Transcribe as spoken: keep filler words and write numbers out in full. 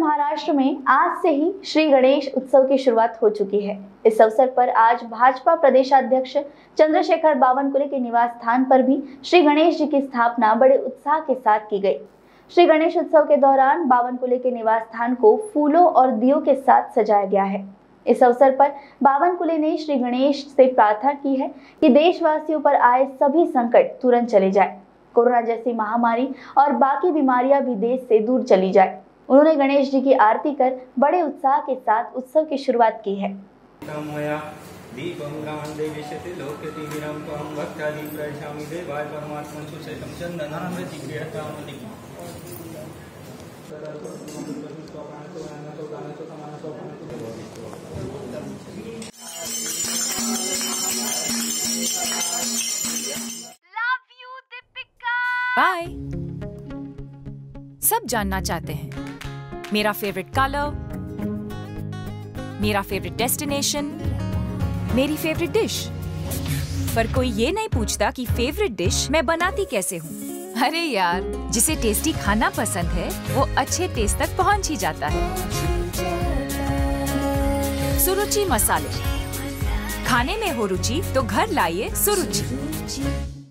महाराष्ट्र में आज से ही श्री गणेश उत्सव की शुरुआत हो चुकी है। इस अवसर पर आज भाजपा प्रदेशाध्यक्ष चंद्रशेखर बावनकुले के निवास स्थान पर भी श्री गणेश जी की स्थापना बड़े उत्साह के साथ की गई। श्री गणेश उत्सव के दौरान बावनकुले के निवास स्थान को फूलों और दियों के साथ सजाया गया है। इस अवसर पर बावनकुले ने श्री गणेश से प्रार्थना की है कि देशवासियों पर आए सभी संकट तुरंत चले जाए, कोरोना जैसी महामारी और बाकी बीमारियां भी देश से दूर चली जाए। उन्होंने गणेश जी की आरती कर बड़े उत्साह के साथ उत्सव की शुरुआत की है। बाय। सब जानना चाहते हैं मेरा फेवरेट कलर, मेरा फेवरेट डेस्टिनेशन, मेरी फेवरेट डिश, पर कोई ये नहीं पूछता कि फेवरेट डिश मैं बनाती कैसे हूँ। अरे यार, जिसे टेस्टी खाना पसंद है वो अच्छे टेस्ट तक पहुँच ही जाता है। सुरुचि मसाले, खाने में हो रुचि तो घर लाइए सुरुचि।